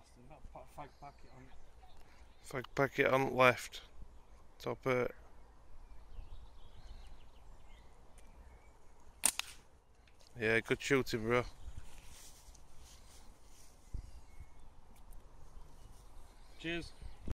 bastard. I've got to put a fag packet on it. Fag packet on left. Top it. Yeah, good shooting, bro. Cheers.